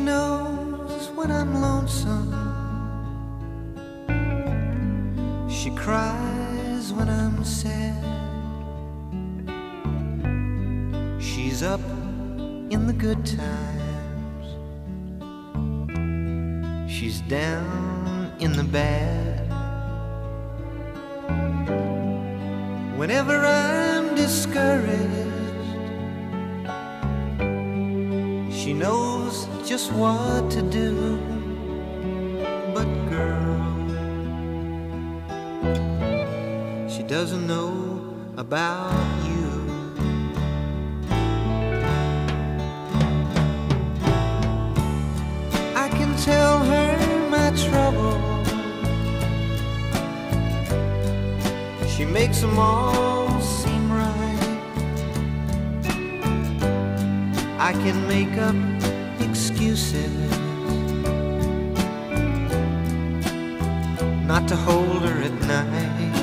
knows when I'm lonesome. She cries when I'm sad. She's up in the good times. She's down in the bad. Whenever I'm discouraged, she knows just what to do. But girl, she doesn't know about you. I can tell her my trouble. She makes them all seem right. I can make up excuses not to hold her at night.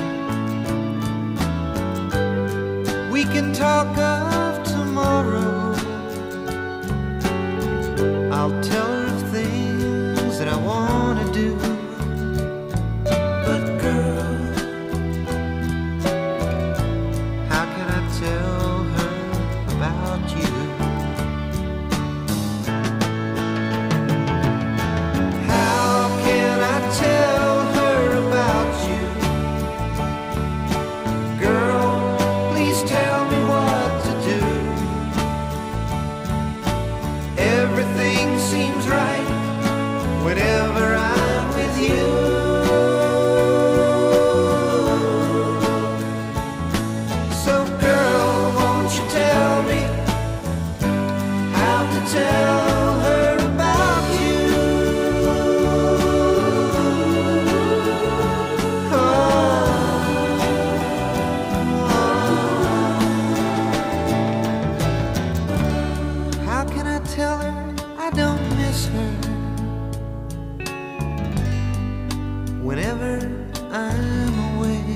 We can talk of tomorrow. I'll tell her of things that I want to do. But girl, how can I tell her about you? Everything seems right whenever I'm with you. So girl, won't you tell me how to tell her about you? How can I tell her I don't miss her whenever I'm away?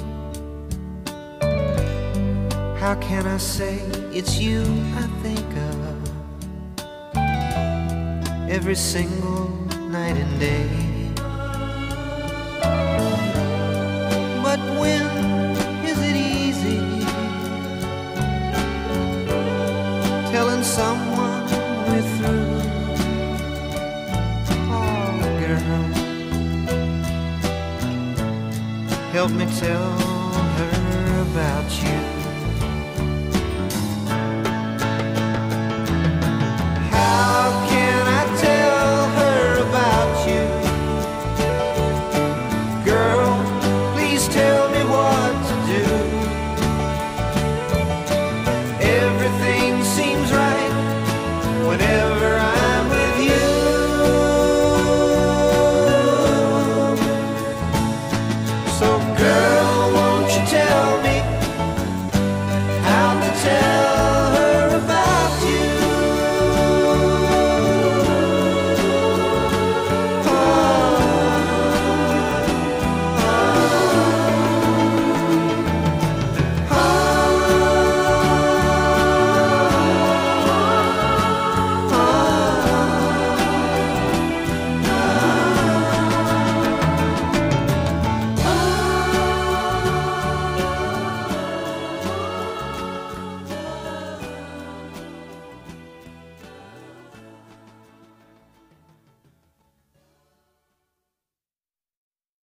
How can I say it's you I think of every single night and day? But when is it easy telling someone we're through? Help me tell her about you.